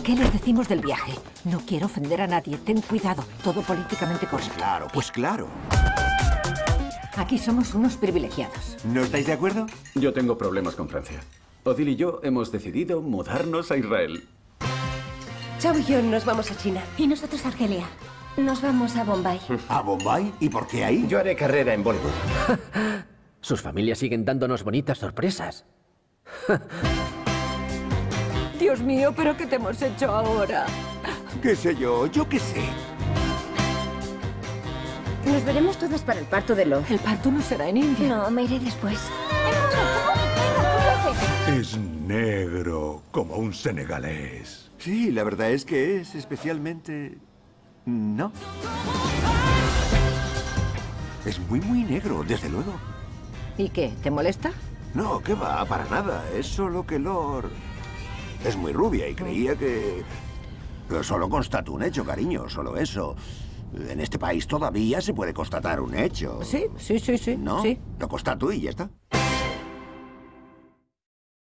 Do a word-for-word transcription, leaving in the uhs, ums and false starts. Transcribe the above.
¿Qué les decimos del viaje? No quiero ofender a nadie. Ten cuidado. Todo políticamente correcto. Claro, pues claro. Aquí somos unos privilegiados. ¿No estáis de acuerdo? Yo tengo problemas con Francia. Odile y yo hemos decidido mudarnos a Israel. Chao y yo nos vamos a China. Y nosotros a Argelia. Nos vamos a Bombay. ¿A Bombay? ¿Y por qué ahí? Yo haré carrera en Bollywood. Sus familias siguen dándonos bonitas sorpresas. Dios mío, ¿pero qué te hemos hecho ahora? ¿Qué sé yo? ¿Yo qué sé? Nos veremos todas para el parto de Lo. El parto no será en India. No, me iré después. Es negro, como un senegalés. Sí, la verdad es que es especialmente... no. Es muy, muy negro, desde luego. ¿Y qué? ¿Te molesta? No, ¿qué va? Para nada. Es solo que Lor... es muy rubia y creía que... Pero solo constato un hecho, cariño, solo eso. En este país todavía se puede constatar un hecho. Sí, sí, sí, sí. ¿No? Sí. Lo constato y ya está.